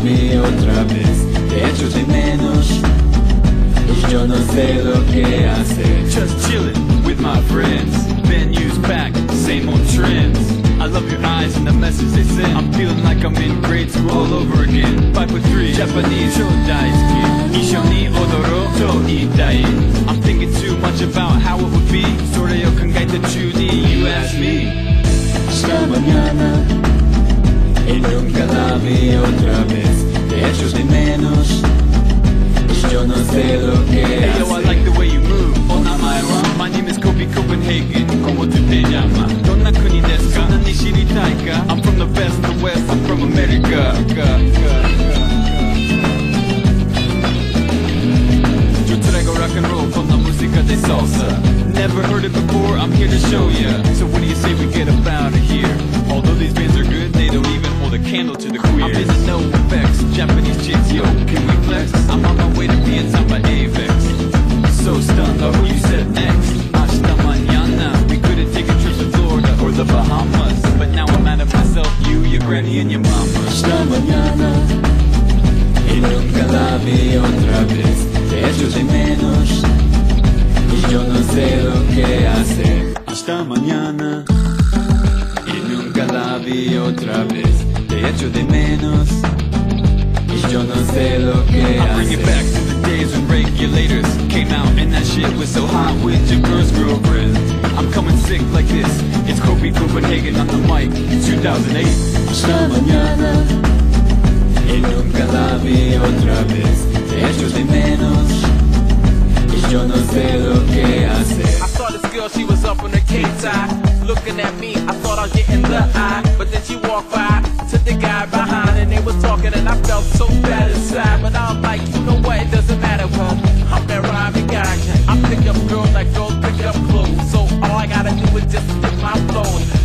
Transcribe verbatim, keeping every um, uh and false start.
vi otra vez, te echo de menos y yo no sé lo que hacer. Just chillin' with my friends, venues packed, same old trends. I love your eyes and the message they send. I'm feeling like I'm in grade school all over again. Five foot three, Japanese, so daisuki. Isho ni odoro to itai. I'm thinking too much about how it would be. Sore yo kangaita chuni, you ask me. Hasta mañana y nunca la vi otra vez, te echo de menos y yo no sé lo que Hey hacer. yo, I like the way you move. Onamae wa? My name is Kopi Kopenhagen. Como tu te llama? Donna kuni desu ka? Sonna ni shiritai ka? I'm from the best, the west, I'm from America. Yo traigo rock and roll con la música de salsa. Never heard it before, I'm here to show ya. So what do you say we get up out of here? Although these bands are good, they don't even hold a candle to the queers. I'm in the no effects, Japanese chicks, yo, can we flex? I'm on my way to being signed by Avex. So stunned on who you said next. Ashita Manana, we could've taken trips to Florida or the Bahamas, but now I'm mad at myself, you, your granny and your mama. Hasta mañana y nunca la vi otra vez, te echo de menos y yo no sé lo que hacer. Hasta mañana y nunca la vi otra vez, te echo de menos y yo no sé lo que I bring hacer. it back to the days when regulators came out and that shit was so hot with your girl's girlfriend. I'm coming sick like this, it's Kopi Kopenhagen on the mic in two thousand eight. Hasta mañana y nunca la vi otra vez, te echo de menos y yo no sé lo que hacer. I saw this girl, she was up on her K-tie, looking at me, I thought I was getting the eye. But then she walked by to the guy behind, and they was talking, and I felt so bad inside. But I was like, you know what, it doesn't matter, cause I'm that rhyming Gaijin. I pick up girls like girls pick up clothes, so all I gotta do is just stick my flow.